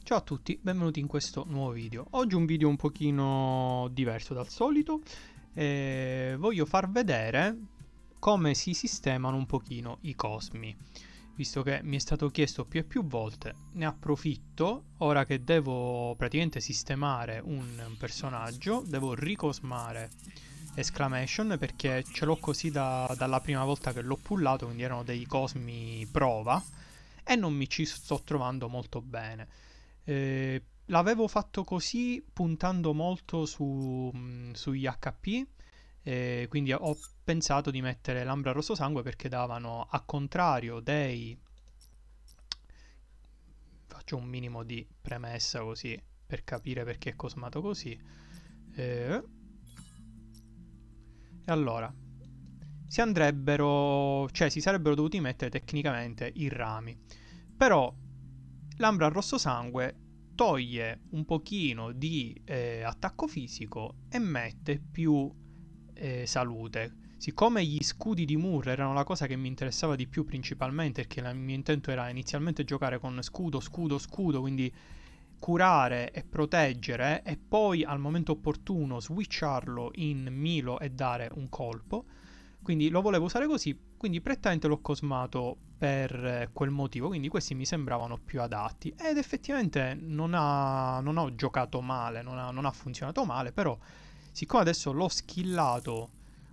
Ciao a tutti, benvenuti in questo nuovo video. Oggi un video un pochino diverso dal solito. Voglio far vedere come si sistemano un pochino i cosmi. Visto che mi è stato chiesto più e più volte, ne approfitto. Ora che devo praticamente sistemare un personaggio, devo ricosmare Exclamation perché ce l'ho così dalla prima volta che l'ho pullato, quindi erano dei cosmi prova e non mi ci sto trovando molto bene. L'avevo fatto così puntando molto sugli HP, quindi ho pensato di mettere l'Ambra Rosso Sangue perché davano a contrario dei... Faccio un minimo di premessa così per capire perché è cosmato così. E allora, si andrebbero, cioè si sarebbero dovuti mettere tecnicamente i rami, però l'Ambra Rosso Sangue toglie un pochino di attacco fisico e mette più salute. Siccome gli scudi di Mur erano la cosa che mi interessava di più principalmente, perché il mio intento era inizialmente giocare con scudo, scudo, scudo, quindi curare e proteggere e poi al momento opportuno switcharlo in Milo e dare un colpo. Quindi lo volevo usare così, quindi prettamente l'ho cosmato per quel motivo, quindi questi mi sembravano più adatti ed effettivamente non ho giocato male, non ha funzionato male, però siccome adesso l'ho skillato,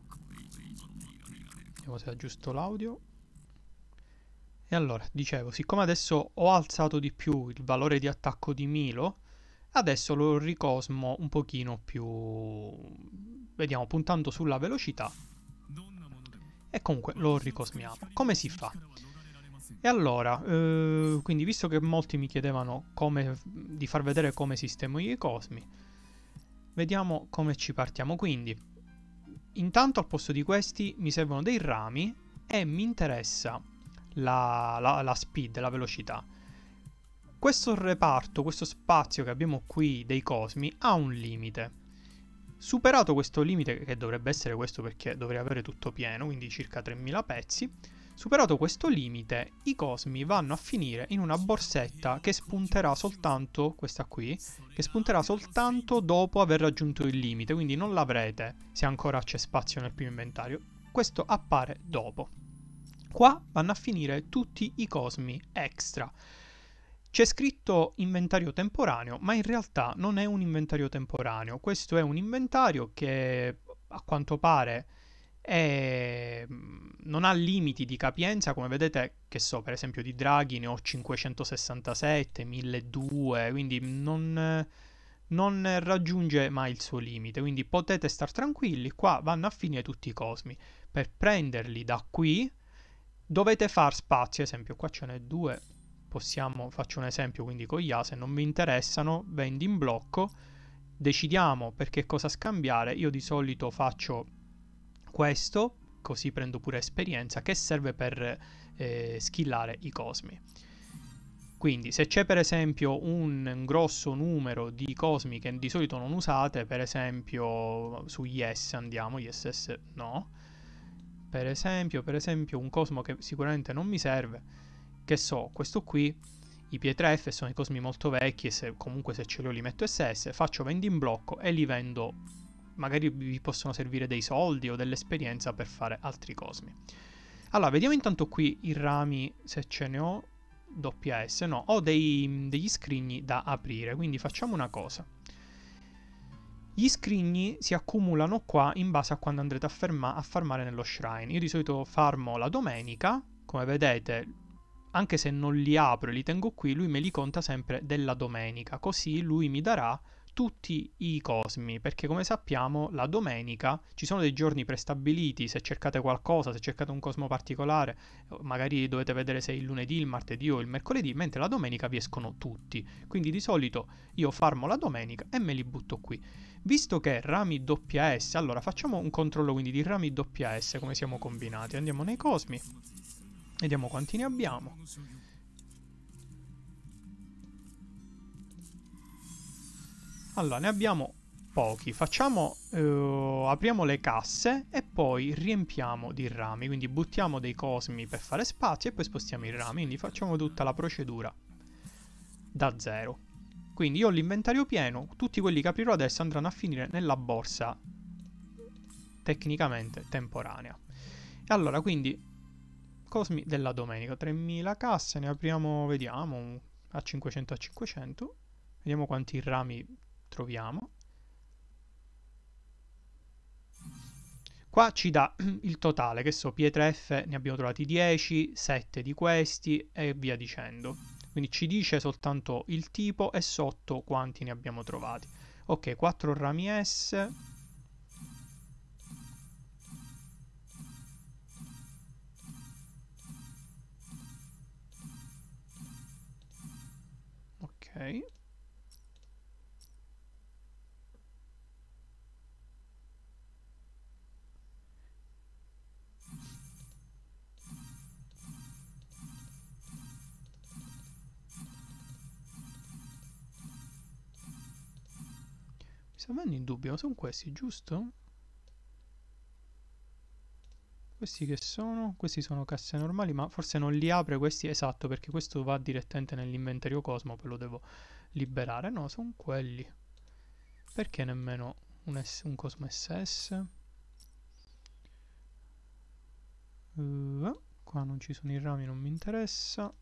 vediamo se aggiusto l'audio, e allora, dicevo, siccome adesso ho alzato di più il valore di attacco di Milo, adesso lo ricosmo un pochino più, vediamo, puntando sulla velocità, e comunque lo ricosmiamo. Come si fa? E allora, quindi visto che molti mi chiedevano di far vedere come sistemo i cosmi, vediamo come ci partiamo. Quindi, intanto al posto di questi mi servono dei rami e mi interessa la speed, la velocità. Questo reparto, questo spazio che abbiamo qui dei cosmi ha un limite. Superato questo limite, che dovrebbe essere questo perché dovrei avere tutto pieno, quindi circa 3000 pezzi, superato questo limite, i cosmi vanno a finire in una borsetta che spunterà soltanto, questa qui, che spunterà soltanto dopo aver raggiunto il limite, quindi non l'avrete se ancora c'è spazio nel primo inventario. Questo appare dopo. Qua vanno a finire tutti i cosmi extra. C'è scritto inventario temporaneo, ma in realtà non è un inventario temporaneo. Questo è un inventario che a quanto pare non ha limiti di capienza. Come vedete, che so, per esempio di draghi ne ho 567, 1200, quindi non raggiunge mai il suo limite. Quindi potete star tranquilli, qua vanno a finire tutti i cosmi. Per prenderli da qui dovete far spazio, ad esempio qua ce n'è due. Faccio un esempio quindi con gli A, se non mi interessano, vendi in blocco, decidiamo per che cosa scambiare. Io di solito faccio questo, così prendo pure esperienza, che serve per skillare i cosmi. Quindi se c'è per esempio un grosso numero di cosmi che di solito non usate, per esempio sugli S andiamo, gli SS no, per esempio un cosmo che sicuramente non mi serve, che so, questo qui, i pietre F sono i cosmi molto vecchi e comunque se ce li ho li metto SS, faccio vendi in blocco e li vendo, magari vi possono servire dei soldi o dell'esperienza per fare altri cosmi. Allora, vediamo intanto qui i rami, se ce ne ho, WS, no, ho degli scrigni da aprire, quindi facciamo una cosa. Gli scrigni si accumulano qua in base a quando andrete a farmare nello shrine. Io di solito farmo la domenica, come vedete, anche se non li apro e li tengo qui, lui me li conta sempre della domenica, così lui mi darà tutti i cosmi, perché come sappiamo la domenica ci sono dei giorni prestabiliti. Se cercate qualcosa, se cercate un cosmo particolare, magari dovete vedere se è il lunedì, il martedì o il mercoledì, mentre la domenica vi escono tutti. Quindi di solito io farmo la domenica e me li butto qui. Visto che rami WS, allora facciamo un controllo quindi di rami WS, come siamo combinati. Andiamo nei cosmi, vediamo quanti ne abbiamo. Allora, ne abbiamo pochi. Apriamo le casse e poi riempiamo di rami. Quindi buttiamo dei cosmi per fare spazio e poi spostiamo i rami. Quindi facciamo tutta la procedura da zero. Quindi io ho l'inventario pieno, tutti quelli che aprirò adesso andranno a finire nella borsa tecnicamente temporanea. E allora, quindi, cosmi della domenica, 3000 casse, ne apriamo, vediamo, a 500 a 500, vediamo quanti rami troviamo. Qua ci dà il totale, che so, pietre F ne abbiamo trovati 10, 7 di questi e via dicendo. Quindi ci dice soltanto il tipo e sotto quanti ne abbiamo trovati. Ok, 4 rami S. Ok. Mi sta venendo in dubbio, ma sono questi, giusto? Questi che sono? Questi sono casse normali, ma forse non li apre questi, esatto, perché questo va direttamente nell'inventario Cosmo, poi lo devo liberare. No, sono quelli. Perché nemmeno un Cosmo SS? Qua non ci sono i rami, non mi interessa.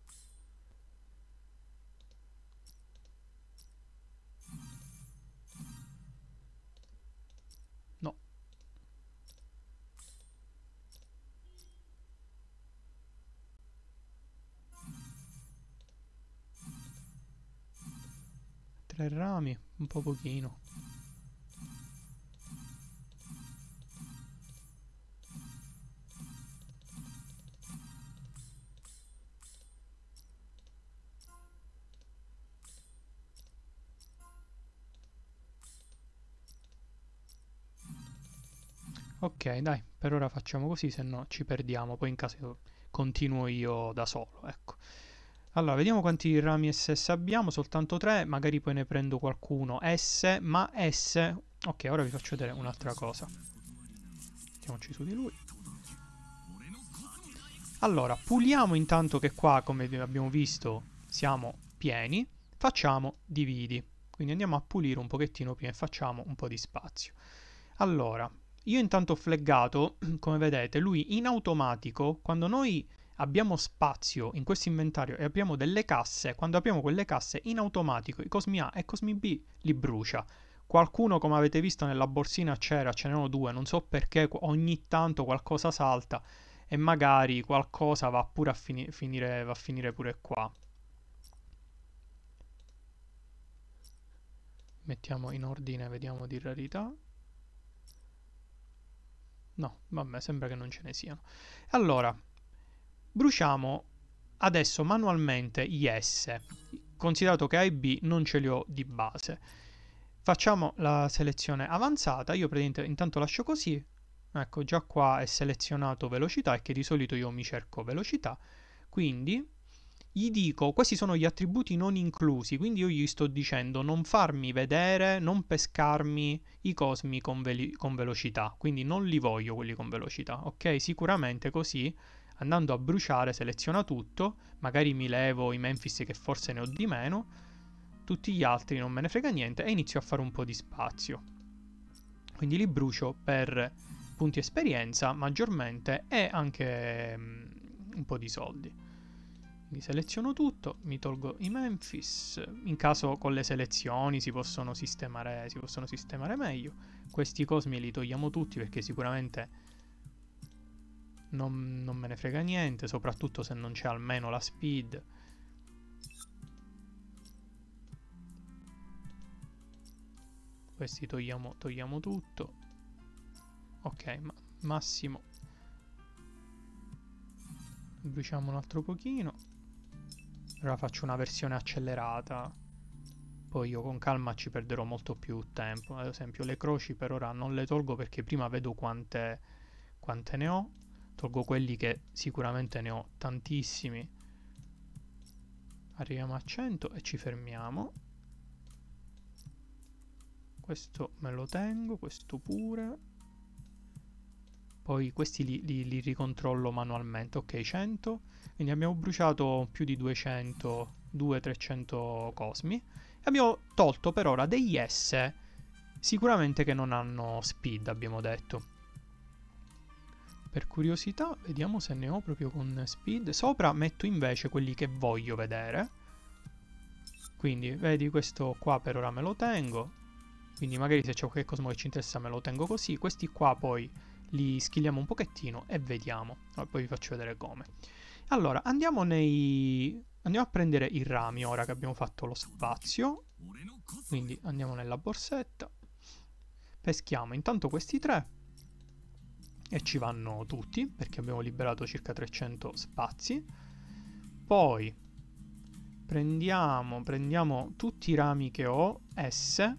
No. Tre rami, un po' pochino. Ok, dai, per ora facciamo così, se no ci perdiamo, poi in caso continuo io da solo, ecco. Allora, vediamo quanti rami SS abbiamo, soltanto 3, magari poi ne prendo qualcuno S, ma S... Ok, ora vi faccio vedere un'altra cosa. Mettiamoci su di lui. Allora, puliamo intanto che qua, come abbiamo visto, siamo pieni, facciamo dividi. Quindi andiamo a pulire un pochettino prima e facciamo un po' di spazio. Allora, io intanto ho flaggato, come vedete, lui in automatico, quando noi abbiamo spazio in questo inventario e apriamo delle casse, quando apriamo quelle casse in automatico i Cosmi A e Cosmi B li brucia. Qualcuno, come avete visto nella borsina c'era, ce n'erano due, non so perché ogni tanto qualcosa salta e magari qualcosa va pure a va a finire pure qua. Mettiamo in ordine, vediamo di rarità. No, vabbè, sembra che non ce ne siano. Allora, bruciamo adesso manualmente gli S, considerato che A e B non ce li ho di base. Facciamo la selezione avanzata, io praticamente intanto lascio così, ecco già qua è selezionato velocità e che di solito io mi cerco velocità, quindi gli dico, questi sono gli attributi non inclusi, quindi io gli sto dicendo non farmi vedere, non pescarmi i cosmi con velocità, quindi non li voglio quelli con velocità, ok? Sicuramente così, andando a bruciare, seleziona tutto, magari mi levo i Memphis che forse ne ho di meno, tutti gli altri non me ne frega niente e inizio a fare un po' di spazio. Quindi li brucio per punti esperienza maggiormente e anche un po' di soldi. Quindi seleziono tutto, mi tolgo i Memphis, in caso con le selezioni si possono sistemare meglio. Questi cosmi li togliamo tutti perché sicuramente non me ne frega niente, soprattutto se non c'è almeno la speed. Questi togliamo tutto. Ok, massimo. Bruciamo un altro pochino. Ora faccio una versione accelerata. Poi io con calma ci perderò molto più tempo. Ad esempio le croci per ora non le tolgo perché prima vedo quante ne ho. Tolgo quelli che sicuramente ne ho tantissimi. Arriviamo a 100 e ci fermiamo. Questo me lo tengo, questo pure. Poi questi li ricontrollo manualmente. Ok, 100. Quindi abbiamo bruciato più di 200 200-300 cosmi. E abbiamo tolto per ora degli S sicuramente che non hanno speed, abbiamo detto. Per curiosità, vediamo se ne ho proprio con speed. Sopra metto invece quelli che voglio vedere. Quindi, vedi, questo qua per ora me lo tengo. Quindi magari se c'è qualche cosmo che ci interessa me lo tengo così. Questi qua poi li skilliamo un pochettino e vediamo. Poi vi faccio vedere come. Allora, andiamo a prendere i rami ora che abbiamo fatto lo spazio. Quindi andiamo nella borsetta. Peschiamo intanto questi 3. E ci vanno tutti, perché abbiamo liberato circa 300 spazi. Poi prendiamo tutti i rami che ho, S.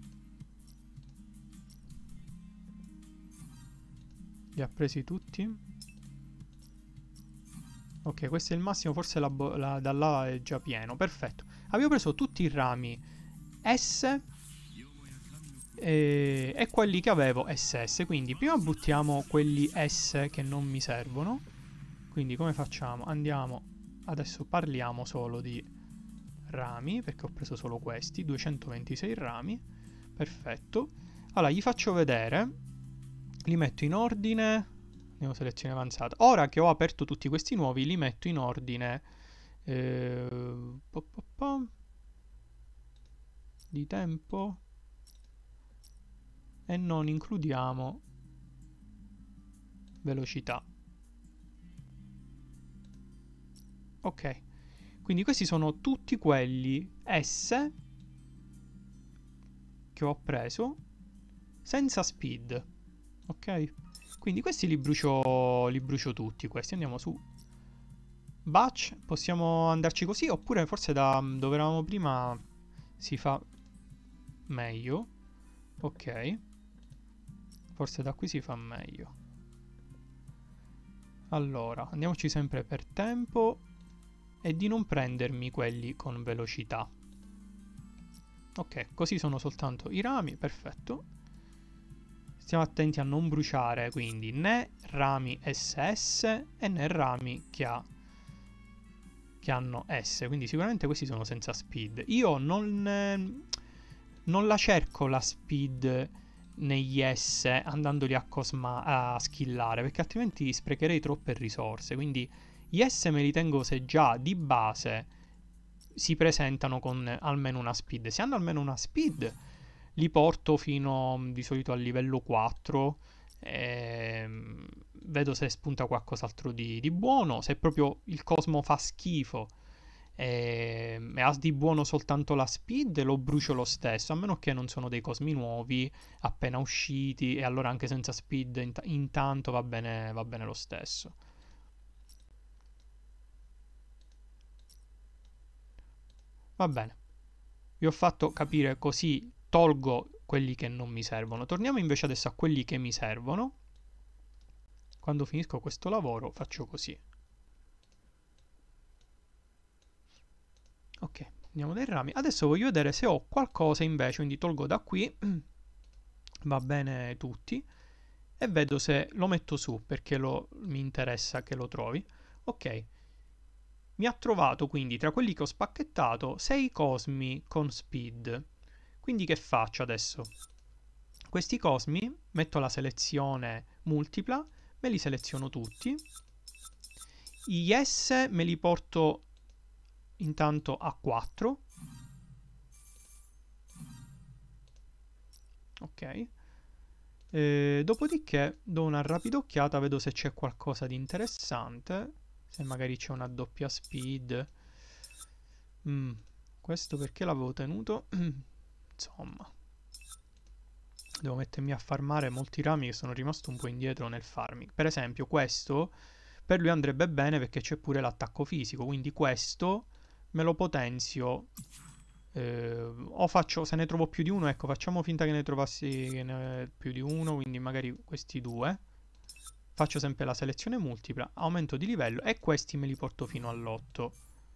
Li ha presi tutti? Ok, questo è il massimo, forse da là è già pieno, perfetto. Abbiamo preso tutti i rami S e quelli che avevo SS, quindi prima buttiamo quelli S che non mi servono. Quindi come facciamo? Andiamo, adesso parliamo solo di rami, perché ho preso solo questi, 226 rami, perfetto. Allora gli faccio vedere, li metto in ordine, andiamo selezione avanzata. Ora che ho aperto tutti questi nuovi, li metto in ordine di tempo. E non includiamo velocità. Ok, quindi questi sono tutti quelli S che ho preso senza speed. Ok, quindi questi li brucio tutti. Questi andiamo su batch. Possiamo andarci così oppure forse da dove eravamo prima si fa meglio. Ok, forse da qui si fa meglio. Allora, andiamoci sempre per tempo e di non prendermi quelli con velocità. Ok, così sono soltanto i rami, perfetto. Stiamo attenti a non bruciare quindi né rami SS e né rami che hanno S, quindi sicuramente questi sono senza speed. Io non la cerco la speed negli S andandoli a skillare, perché altrimenti sprecherei troppe risorse. Quindi gli S me li tengo se già di base si presentano con almeno una speed. Se hanno almeno una speed li porto fino di solito al livello 4. Vedo se spunta qualcos'altro di buono. Se proprio il cosmo fa schifo e ha di buono soltanto la speed, lo brucio lo stesso, a meno che non sono dei cosmi nuovi appena usciti, e allora anche senza speed intanto va bene lo stesso. Va bene, vi ho fatto capire, così tolgo quelli che non mi servono. Torniamo invece adesso a quelli che mi servono. Quando finisco questo lavoro faccio così. Ok, andiamo dai rami. Adesso voglio vedere se ho qualcosa invece, quindi tolgo da qui. Va bene tutti. E vedo se lo metto su, perché mi interessa che lo trovi. Ok, mi ha trovato quindi tra quelli che ho spacchettato 6 cosmi con speed. Quindi che faccio adesso? Questi cosmi metto la selezione multipla, me li seleziono tutti. Gli S me li porto intanto a 4. Ok. Dopodiché do una rapida occhiata, vedo se c'è qualcosa di interessante. Se magari c'è una doppia speed. Questo perché l'avevo tenuto? Insomma, devo mettermi a farmare molti rami che sono rimasto un po' indietro nel farming. Per esempio questo per lui andrebbe bene perché c'è pure l'attacco fisico, quindi questo me lo potenzio. O faccio, se ne trovo più di uno, ecco, facciamo finta che ne trovassi più di uno, quindi magari questi due. Faccio sempre la selezione multipla, aumento di livello e questi me li porto fino all'8.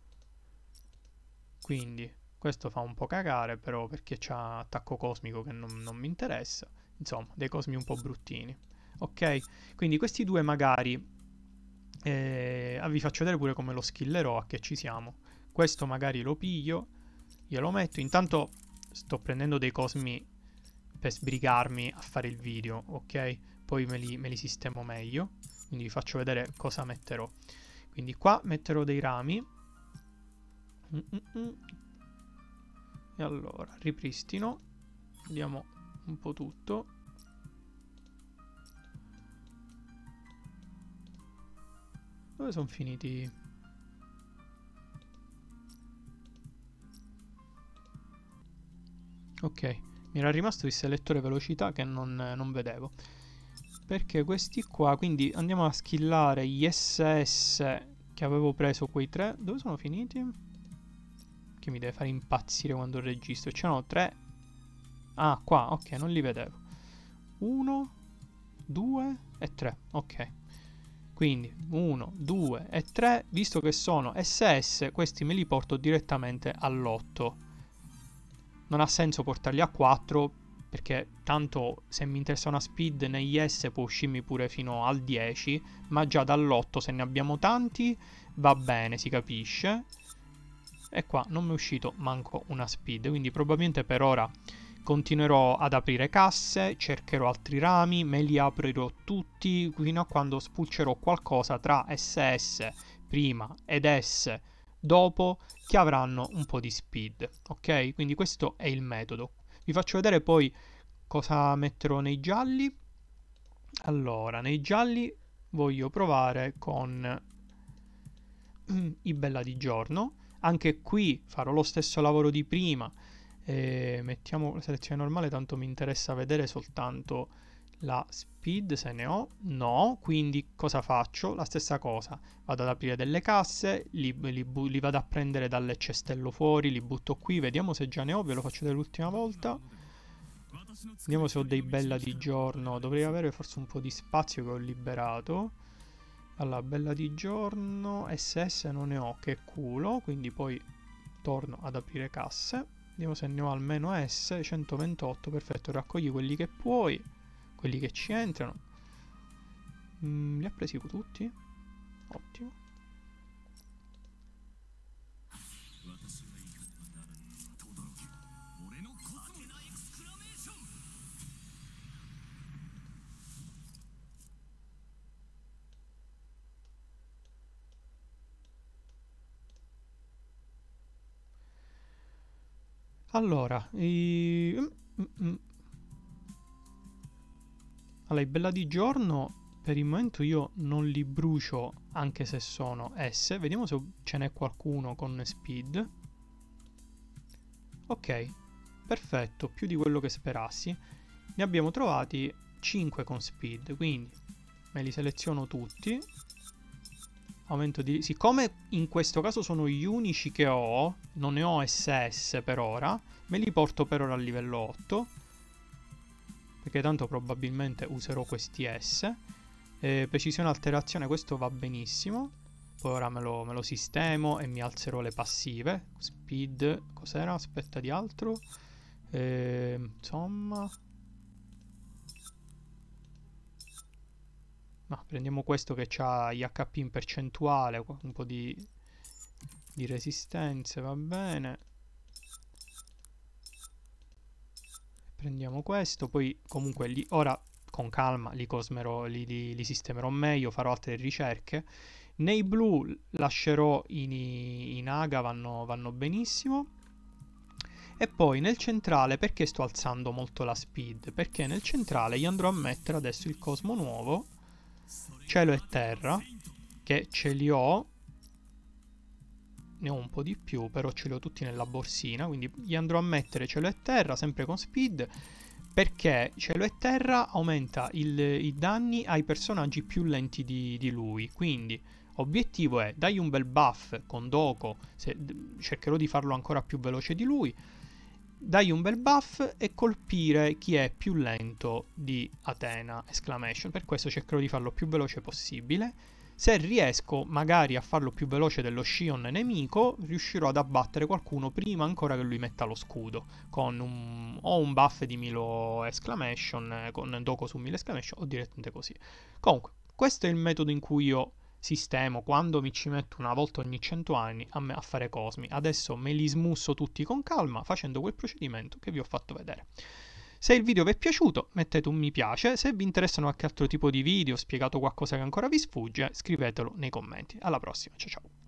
Quindi questo fa un po' cagare, però, perché c'ha attacco cosmico che non mi interessa. Insomma, dei cosmi un po' bruttini. Ok? Quindi questi due magari vi faccio vedere pure come lo skillerò, a che ci siamo. Questo magari lo piglio, glielo metto. Intanto sto prendendo dei cosmi per sbrigarmi a fare il video, ok? Poi me li sistemo meglio, quindi vi faccio vedere cosa metterò. Quindi qua metterò dei rami. E allora, ripristino. Vediamo un po' tutto. Dove sono finiti? Ok, mi era rimasto il selettore velocità che non vedevo. Perché questi qua, quindi andiamo a skillare gli SS che avevo preso, quei tre. Dove sono finiti? Che mi deve fare impazzire quando registro. C'erano tre. Ah, qua, ok, non li vedevo. 1, 2 e 3, ok. Quindi 1, 2 e 3, visto che sono SS, questi me li porto direttamente all'8. Non ha senso portarli a 4, perché tanto se mi interessa una speed negli S può uscirmi pure fino al 10, ma già dall'8 se ne abbiamo tanti va bene, si capisce. E qua non mi è uscito manco una speed, quindi probabilmente per ora continuerò ad aprire casse, cercherò altri rami, me li aprirò tutti fino a quando spulcerò qualcosa tra SS prima ed S dopo che avranno un po' di speed, ok? Quindi questo è il metodo. Vi faccio vedere poi cosa metterò nei gialli. Allora, nei gialli voglio provare con i Bella di Giorno. Anche qui farò lo stesso lavoro di prima. Mettiamo la selezione normale, tanto mi interessa vedere soltanto la speed, se ne ho. No, quindi cosa faccio? La stessa cosa, vado ad aprire delle casse, li vado a prendere dal cestello fuori, li butto qui, vediamo se già ne ho, ve lo faccio dell'ultima volta. Vediamo se ho dei Bella di Giorno, dovrei avere forse un po' di spazio che ho liberato. Allora, Bella di Giorno, SS non ne ho, che culo, quindi poi torno ad aprire casse. Vediamo se ne ho almeno S, 128, perfetto, raccogli quelli che puoi, quelli che ci entrano. Li ha presi tutti? Ottimo. Allora, allora, i Bella di Giorno per il momento io non li brucio anche se sono S. Vediamo se ce n'è qualcuno con speed. Ok, perfetto, più di quello che sperassi. Ne abbiamo trovati 5 con speed, quindi me li seleziono tutti. Aumento di... Siccome in questo caso sono gli unici che ho, non ne ho SS per ora, me li porto per ora a livello 8. Perché tanto probabilmente userò questi S. Precisione alterazione, questo va benissimo. Poi ora me lo sistemo e mi alzerò le passive. Speed, cos'era? Aspetta di altro. Insomma... No, prendiamo questo che ha gli HP in percentuale, un po' di resistenze, va bene. Prendiamo questo, poi comunque ora con calma li sistemerò meglio, farò altre ricerche. Nei blu lascerò in aga, vanno benissimo. E poi nel centrale, perché sto alzando molto la speed? Perché nel centrale gli andrò a mettere adesso il cosmo nuovo, cielo e terra, che ce li ho, ne ho un po' di più, però ce li ho tutti nella borsina, quindi gli andrò a mettere cielo e terra, sempre con speed, perché cielo e terra aumenta i danni ai personaggi più lenti di lui, quindi obiettivo è dargli un bel buff con Doko, cercherò di farlo ancora più veloce di lui, dai un bel buff e colpire chi è più lento di Athena, exclamation. Per questo cercherò di farlo più veloce possibile. Se riesco magari a farlo più veloce dello Shion nemico, riuscirò ad abbattere qualcuno prima ancora che lui metta lo scudo, con un buff di Milo exclamation, con Doko su Milo exclamation o direttamente così. Comunque, questo è il metodo in cui io sistemo, quando mi ci metto una volta ogni 100 anni a fare Cosmi. Adesso me li smusso tutti con calma facendo quel procedimento che vi ho fatto vedere. Se il video vi è piaciuto, mettete un mi piace. Se vi interessano qualche altro tipo di video, ho spiegato qualcosa che ancora vi sfugge, scrivetelo nei commenti. Alla prossima, ciao ciao.